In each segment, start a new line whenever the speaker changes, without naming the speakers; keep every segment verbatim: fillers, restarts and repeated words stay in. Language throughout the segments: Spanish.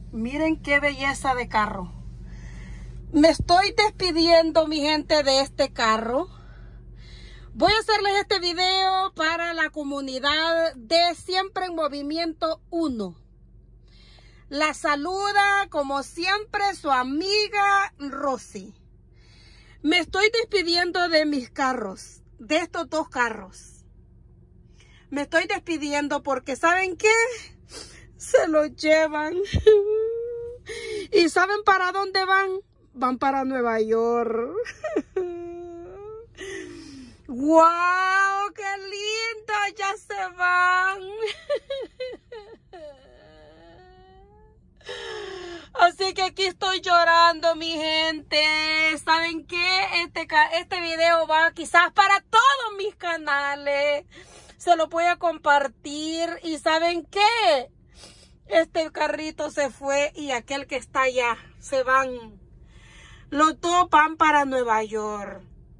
Miren qué belleza de carro. Me estoy despidiendo, mi gente, de este carro. Voy a hacerles este video para la comunidad de Siempre en Movimiento uno. La saluda, como siempre, su amiga Rosy. Me estoy despidiendo de mis carros, de estos dos carros. Me estoy despidiendo porque, ¿saben qué? Se los llevan. ¿Y saben para dónde van? Van para Nueva York. ¡Wow! ¡Qué lindo! Ya se van. Así que aquí estoy llorando, mi gente. ¿Saben qué? Este, este video va quizás para todos mis canales. Se lo voy a compartir. ¿Y saben qué? Este carrito se fue y aquel que está allá se van. Los dos van para Nueva York.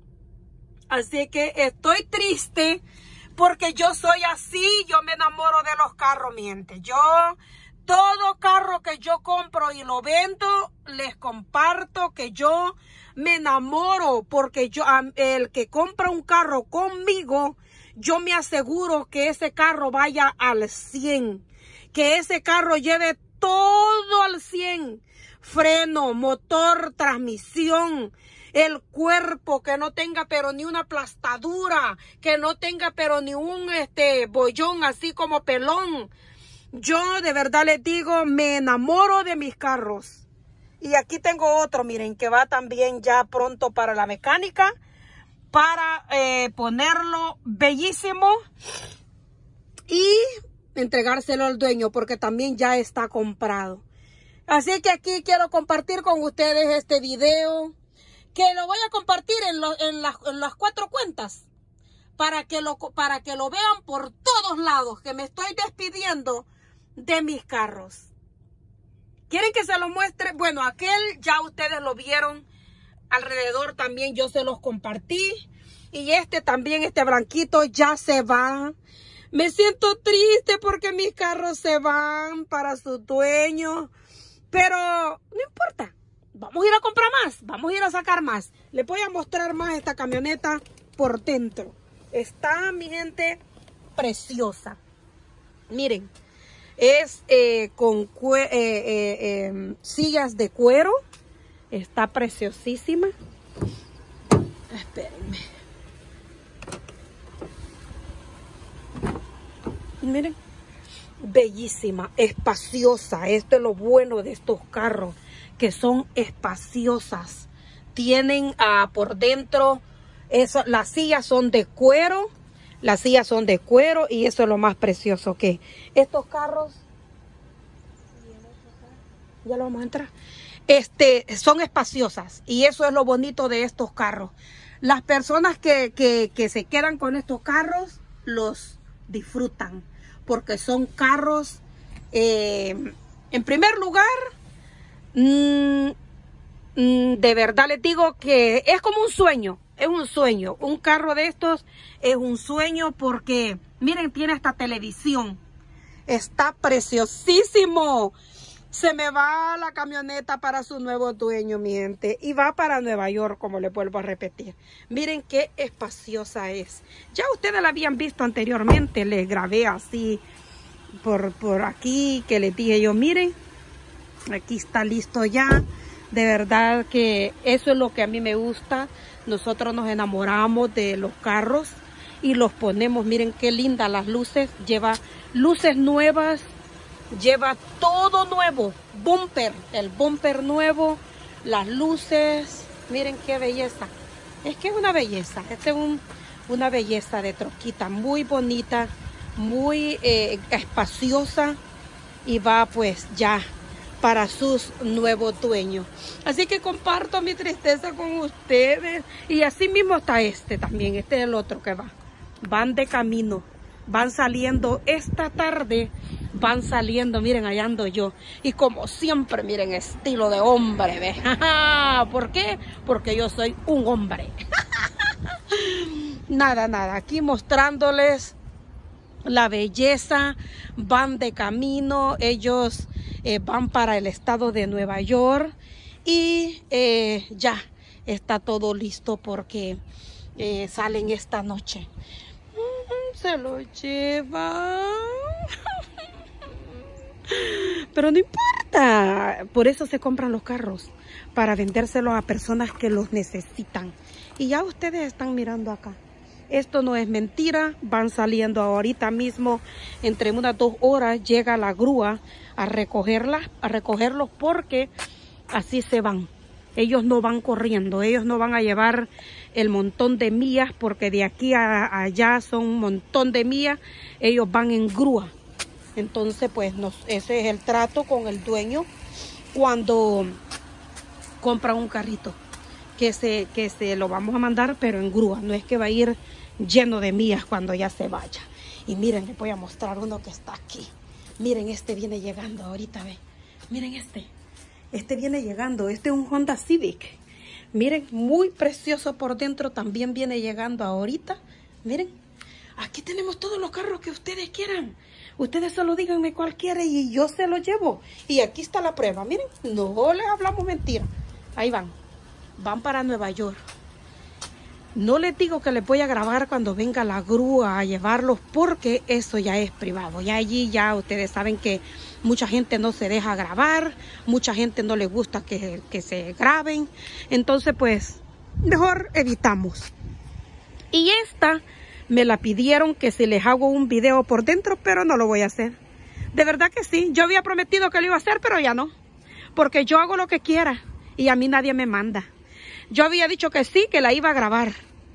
Así que estoy triste porque yo soy así. Yo me enamoro de los carros, mi gente. Yo, todo carro que yo compro y lo vendo, les comparto que yo me enamoro. Porque yo, el que compra un carro conmigo, yo me aseguro que ese carro vaya al cien. Que ese carro lleve todo al cien. Freno, motor, transmisión, el cuerpo, que no tenga pero ni una aplastadura, que no tenga pero ni un este bollón así como pelón. Yo de verdad les digo, me enamoro de mis carros. Y aquí tengo otro, miren, que va también ya pronto para la mecánica, para eh, ponerlo bellísimo y entregárselo al dueño, porque también ya está comprado. Así que aquí quiero compartir con ustedes este video, que lo voy a compartir en, lo, en, la, en las cuatro cuentas, para que, lo, para que lo vean por todos lados, que me estoy despidiendo de mis carros. ¿Quieren que se los muestre? Bueno, aquel ya ustedes lo vieron, alrededor también yo se los compartí, y este también, este blanquito ya se va. Me siento triste porque mis carros se van para su dueño. Pero no importa. Vamos a ir a comprar más. Vamos a ir a sacar más. Les voy a mostrar más esta camioneta por dentro. Está, mi gente, preciosa. Miren. Es eh, con eh, eh, eh, sillas de cuero. Está preciosísima. Espérenme. Miren, bellísima, espaciosa. Esto es lo bueno de estos carros, que son espaciosas. Tienen uh, por dentro, eso, las sillas son de cuero, las sillas son de cuero y eso es lo más precioso, que estos carros, ya lo vamos a entrar, este, son espaciosas y eso es lo bonito de estos carros. Las personas que, que, que se quedan con estos carros, los disfrutan. Porque son carros, eh, en primer lugar, mmm, mmm, de verdad les digo que es como un sueño, es un sueño. Un carro de estos es un sueño porque, miren, tiene esta televisión, está preciosísimo. Se me va la camioneta para su nuevo dueño, mi gente, y va para Nueva York, como les vuelvo a repetir. Miren qué espaciosa es. Ya ustedes la habían visto anteriormente, les grabé así por, por aquí, que les dije yo, miren, aquí está listo ya. De verdad que eso es lo que a mí me gusta. Nosotros nos enamoramos de los carros y los ponemos, miren qué lindas las luces, lleva luces nuevas. Lleva todo nuevo, bumper, el bumper nuevo, las luces, miren qué belleza. Es que es una belleza, esta es un, una belleza de troquita, muy bonita, muy eh, espaciosa y va pues ya para sus nuevos dueños. Así que comparto mi tristeza con ustedes y así mismo está este también, este es el otro que va. Van de camino, van saliendo esta tarde. Van saliendo, miren, allá ando yo. Y como siempre, miren, estilo de hombre, ¿ves? ¿Por qué? Porque yo soy un hombre. Nada, nada. Aquí mostrándoles la belleza. Van de camino. Ellos eh, van para el estado de Nueva York y eh, ya está todo listo porque eh, salen esta noche. Mm, se lo llevan. Pero no importa, por eso se compran los carros, para vendérselos a personas que los necesitan. Y ya ustedes están mirando acá. Esto no es mentira, van saliendo ahorita mismo, entre unas dos horas llega la grúa a recogerlas, a recogerlos porque así se van. Ellos no van corriendo, ellos no van a llevar el montón de millas porque de aquí a allá son un montón de millas, ellos van en grúa. Entonces pues nos, ese es el trato con el dueño cuando compra un carrito. Que se, que se lo vamos a mandar pero en grúa, no es que va a ir lleno de millas cuando ya se vaya. Y miren, les voy a mostrar uno que está aquí. Miren, este viene llegando ahorita, ve. Miren este, este viene llegando, este es un Honda Civic. Miren, muy precioso por dentro, también viene llegando ahorita. Miren, aquí tenemos todos los carros que ustedes quieran. Ustedes solo díganme cuál quiere y yo se lo llevo. Y aquí está la prueba, miren, no les hablamos mentira. Ahí van. Van para Nueva York. No les digo que les voy a grabar cuando venga la grúa a llevarlos porque eso ya es privado. Ya allí ya ustedes saben que mucha gente no se deja grabar, mucha gente no le gusta que, que se graben. Entonces pues mejor evitamos. Y esta me la pidieron que si les hago un video por dentro, pero no lo voy a hacer. De verdad que sí. Yo había prometido que lo iba a hacer, pero ya no. Porque yo hago lo que quiera y a mí nadie me manda. Yo había dicho que sí, que la iba a grabar,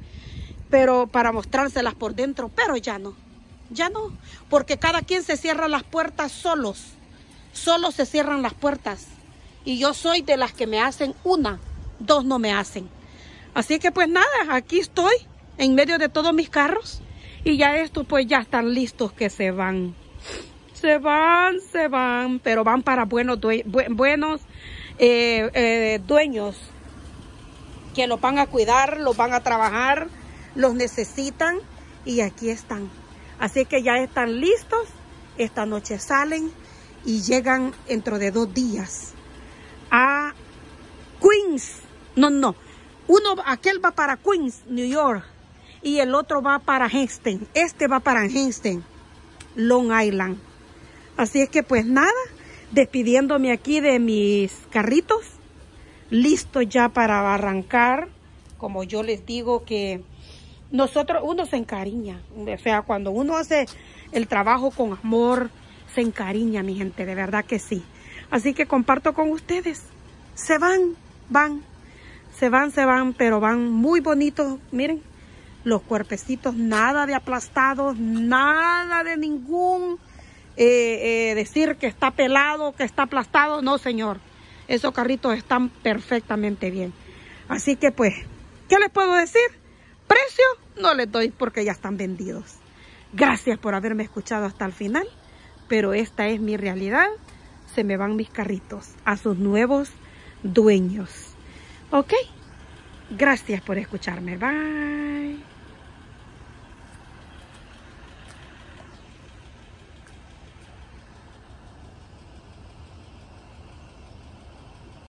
pero para mostrárselas por dentro, pero ya no, ya no, porque cada quien se cierra las puertas solos, solos se cierran las puertas, y yo soy de las que me hacen una, dos no me hacen. Así que pues nada, aquí estoy, en medio de todos mis carros, y ya estos pues ya están listos que se van, se van, se van, pero van para buenos, due bu buenos eh, eh, dueños, que los van a cuidar, los van a trabajar, los necesitan y aquí están. Así que ya están listos, esta noche salen y llegan dentro de dos días a Queens. No, no, uno, aquel va para Queens, New York, y el otro va para Hempstead. Este va para Hempstead, Long Island. Así es que pues nada, despidiéndome aquí de mis carritos. Listo ya para arrancar. Como yo les digo que nosotros, uno se encariña. O sea, cuando uno hace el trabajo con amor, se encariña, mi gente, de verdad que sí. Así que comparto con ustedes. Se van, van, se van, se van, pero van muy bonitos. Miren, los cuerpecitos, nada de aplastados, nada de ningún eh, eh, decir que está pelado, que está aplastado. No, señor. Esos carritos están perfectamente bien. Así que pues, ¿qué les puedo decir? Precio no les doy porque ya están vendidos. Gracias por haberme escuchado hasta el final. Pero esta es mi realidad. Se me van mis carritos a sus nuevos dueños. ¿Ok? Gracias por escucharme. Bye.